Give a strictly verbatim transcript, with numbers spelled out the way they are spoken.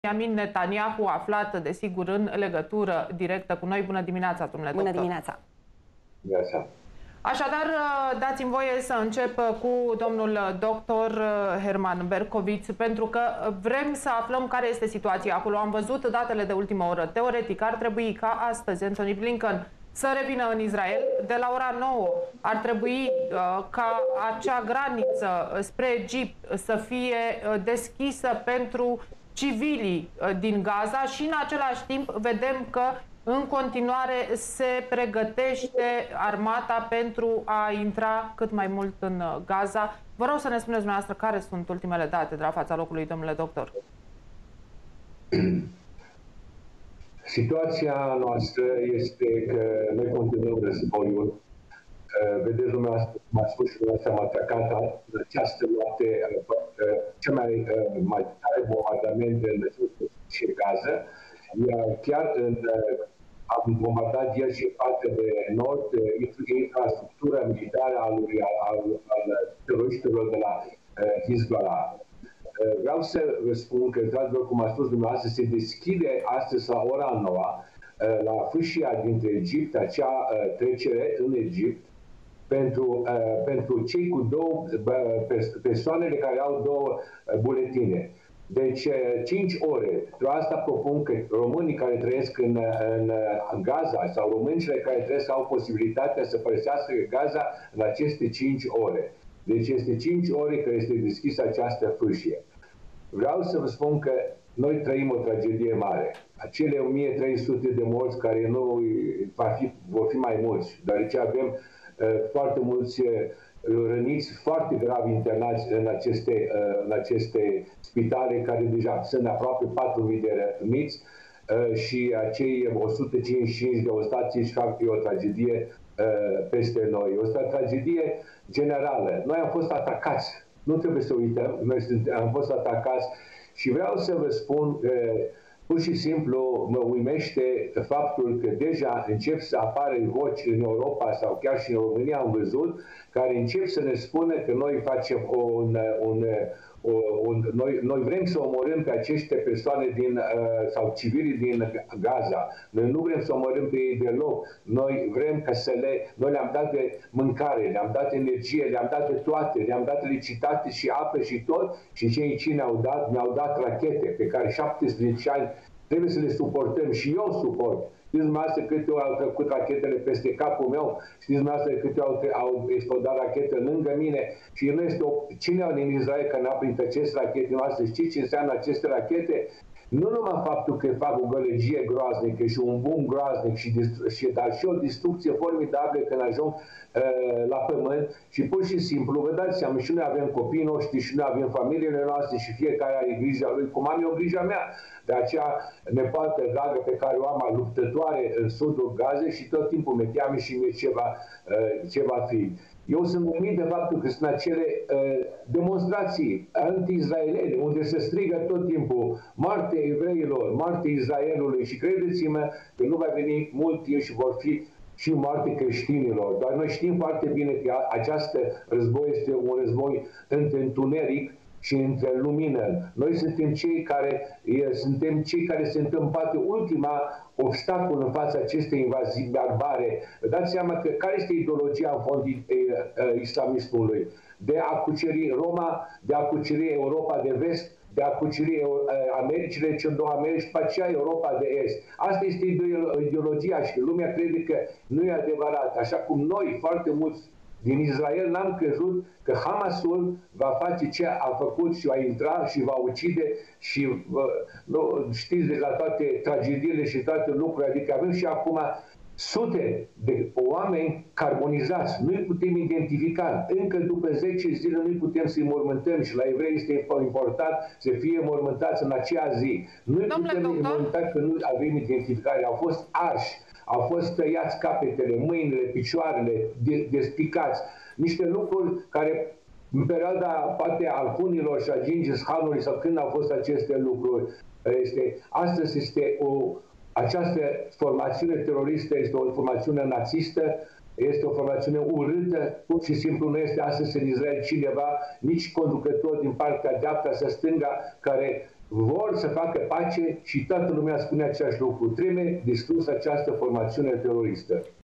Benjamin Netanyahu, aflat, desigur, în legătură directă cu noi. Bună dimineața, domnule doctor. Bună dimineața. Dimineața. Așadar, dați-mi voie să încep cu domnul doctor Herman Bercoviț, pentru că vrem să aflăm care este situația acolo. Am văzut datele de ultimă oră. Teoretic, ar trebui ca astăzi Antony Blinken să revină în Israel. De la ora nouă ar trebui uh, ca acea graniță spre Egipt să fie uh, deschisă pentru civilii uh, din Gaza și în același timp vedem că în continuare se pregătește armata pentru a intra cât mai mult în Gaza. Vă rog să ne spuneți dumneavoastră care sunt ultimele date de la fața locului, domnule doctor. Situația noastră este că noi continuăm războiul. Vedeți, dumneavoastră, m-a spus și dumneavoastră, am atacat în această noapte cel mai, mai tare bombardament în și Gaza. Chiar în, am bombardat ieri și partea de nord infrastructura militară al, al, al teroriștilor de la Hezbollah. Vreau să vă spun că, într-adevăr, cum a spus dumneavoastră, se deschide astăzi la ora nouă, la fâșia dintre Egipt, acea trecere în Egipt, pentru, pentru cei cu două persoanele care au două buletine. Deci, cinci ore. De asta propun că românii care trăiesc în, în, în Gaza sau româncile care trăiesc au posibilitatea să părăsească Gaza în aceste cinci ore. Deci este cinci ore că este deschisă această fâșie. Vreau să vă spun că noi trăim o tragedie mare. Acele o mie trei sute de morți care nu va fi, vor fi mai mulți, deoarece avem uh, foarte mulți uh, răniți foarte grav internați în aceste, uh, în aceste spitale, care deja sunt aproape patru mii de răniți uh, și acei o sută cincizeci și cinci de ostați fac o tragedie uh, peste noi. O tragedie generală. Noi am fost atacați. Nu trebuie să uităm. Noi am fost atacați și vreau să vă spun că pur și simplu mă uimește faptul că deja încep să apară voci în Europa sau chiar și în România, am văzut, care încep să ne spună că noi facem un, un, un noi, noi vrem să omorâm pe aceste persoane din, sau civilii din Gaza. Noi nu vrem să omorâm pe ei deloc. Noi vrem ca să le... Noi le-am dat de mâncare, le-am dat energie, le-am dat de toate, le-am dat electricitate și apă și tot. Și cei ce ne-au dat, ne-au dat rachete pe care șaptesprezece ani trebuie să le suportăm și eu suport. Știți dumneavoastră câte au trecut rachetele peste capul meu? Știți dumneavoastră câte au, au explodat rachete lângă mine? Și nu este o... Cine din Israel că n-a prins aceste rachete noastre? Știți ce înseamnă aceste rachete? Nu numai faptul că fac o gălăgie groaznică și un bum groaznic, și, și, dar și o distrucție formidabilă când ajung uh, la pământ și pur și simplu, vă dați seama, și noi avem copiii noștri și noi avem familiile noastre și fiecare are grija lui, cum am eu grija mea. De aceea nepoată dragă pe care o am, luptătoare în sudul Gazei și tot timpul mi teamă și mie ce va, uh, ce va fi. Eu sunt uimit de faptul că sunt acele uh, demonstrații anti-israelene, unde se strigă tot timpul moarte evreilor, moarte Israelului și credeți-mă că nu va veni mult timp și vor fi și moarte creștinilor. Dar noi știm foarte bine că această război este un război între întuneric și între lumină. Noi suntem cei care e, suntem cei care sunt în poate ultima obstacol în fața acestei invazii barbare. Dați seama că care este ideologia în fond e, e, islamismului? De a cuceri Roma, de a cuceri Europa de vest, de a cuceri Americile, cele două Americi, după aceea Europa de est. Asta este ideologia și lumea crede că nu e adevărat. Așa cum noi, foarte mulți din Israel, n-am crezut că Hamasul va face ce a făcut și va intra și va ucide și nu, știți de la toate tragediile și toate lucrurile, adică avem și acum sute de oameni carbonizați, nu-i putem identifica. Încă după zece zile nu-i putem să-i mormântăm și la evrei este important să fie mormântați în acea zi. Nu-i putem mormânta că nu avem identificare, au fost arși. Au fost tăiați capetele, mâinile, picioarele, despicați. Niște lucruri care, în perioada poate al punilor și a Gengis Khanului sau când au fost aceste lucruri, este, astăzi este o, această formațiune teroristă, este o formațiune nazistă, este o formațiune urâtă, pur și simplu nu este astăzi în Israel cineva, nici conducător din partea dreapta sau stânga, care vor să facă pace și toată lumea spune același lucru. Trebuie distrusă această formațiune teroristă.